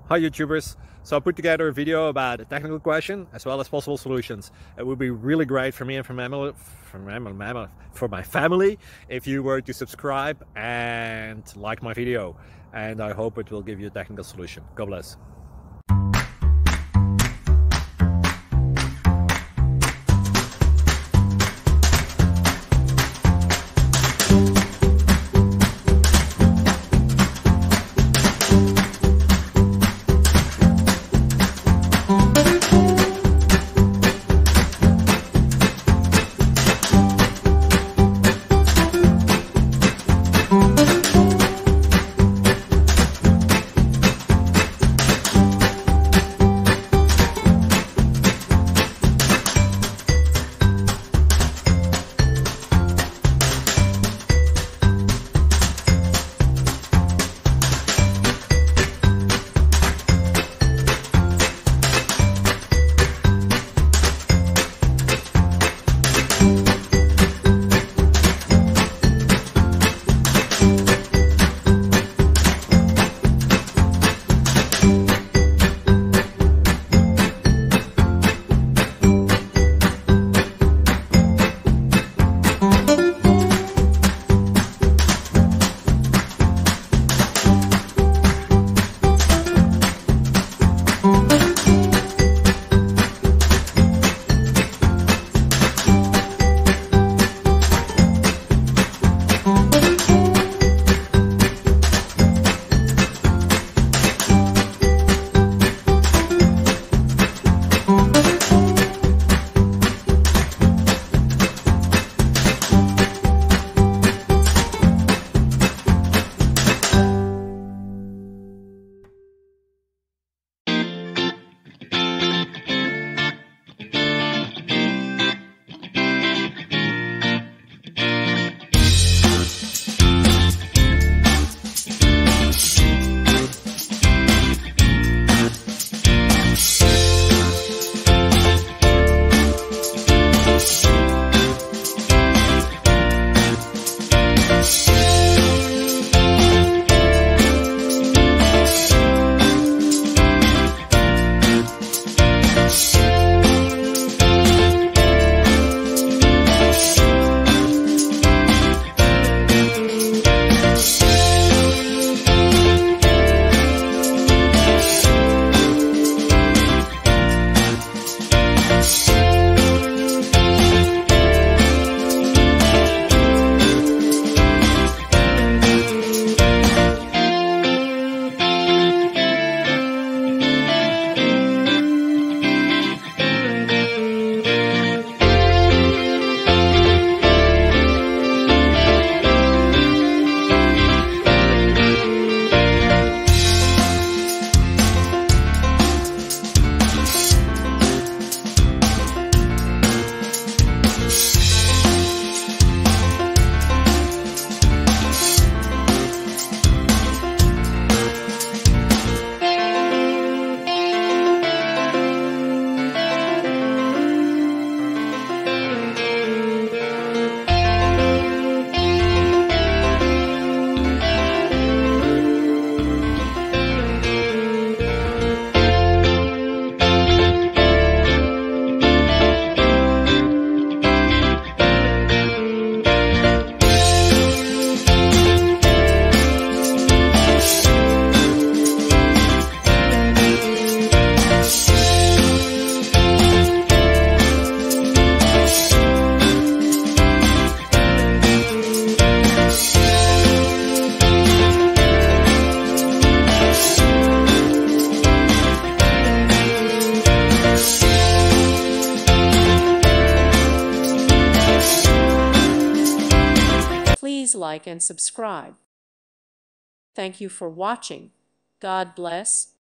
Hi YouTubers! So I put together a video about a technical question as well as possible solutions. It would be really great for me and for my family if you were to subscribe and like my video, and I hope it will give you a technical solution. God bless. Please like and subscribe. Thank you for watching. God bless.